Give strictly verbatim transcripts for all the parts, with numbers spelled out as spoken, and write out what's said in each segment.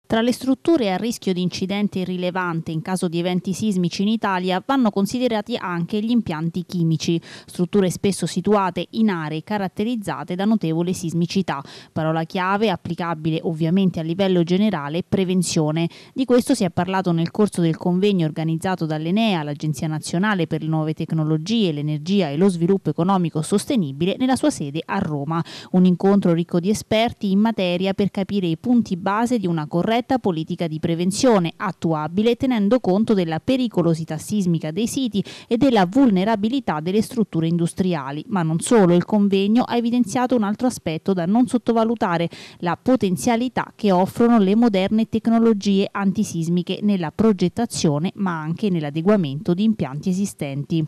Tra le strutture a rischio di incidente irrilevante in caso di eventi sismici in Italia vanno considerati anche gli impianti chimici, strutture spesso situate in aree caratterizzate da notevole sismicità. Parola chiave, applicabile ovviamente a livello generale, prevenzione. Di questo si è parlato nel corso del convegno organizzato dall'Enea, l'Agenzia Nazionale per le Nuove Tecnologie, l'Energia e lo Sviluppo Economico Sostenibile, nella sua sede a Roma. Un incontro ricco di esperti in materia per capire i punti base di una corretta politica di prevenzione attuabile tenendo conto della pericolosità sismica dei siti e della vulnerabilità delle strutture industriali. Ma non solo, il convegno ha evidenziato un altro aspetto da non sottovalutare: la potenzialità che offrono le moderne tecnologie antisismiche nella progettazione ma anche nell'adeguamento di impianti esistenti.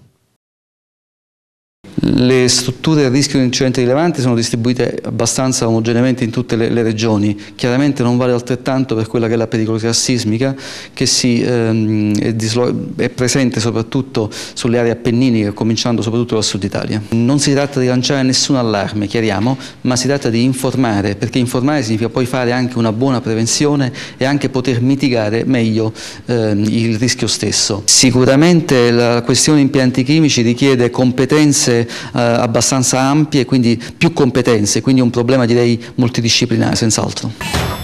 Le strutture a rischio di incidenti rilevanti sono distribuite abbastanza omogeneamente in tutte le, le regioni. Chiaramente non vale altrettanto per quella che è la pericolosità sismica, che si, ehm, è, è presente soprattutto sulle aree appenniniche, cominciando soprattutto dal sud Italia. Non si tratta di lanciare nessun allarme, chiariamo, ma si tratta di informare, perché informare significa poi fare anche una buona prevenzione e anche poter mitigare meglio ehm, il rischio stesso. Sicuramente la questione impianti chimici richiede competenze Eh, abbastanza ampie, quindi più competenze, quindi un problema direi multidisciplinare senz'altro.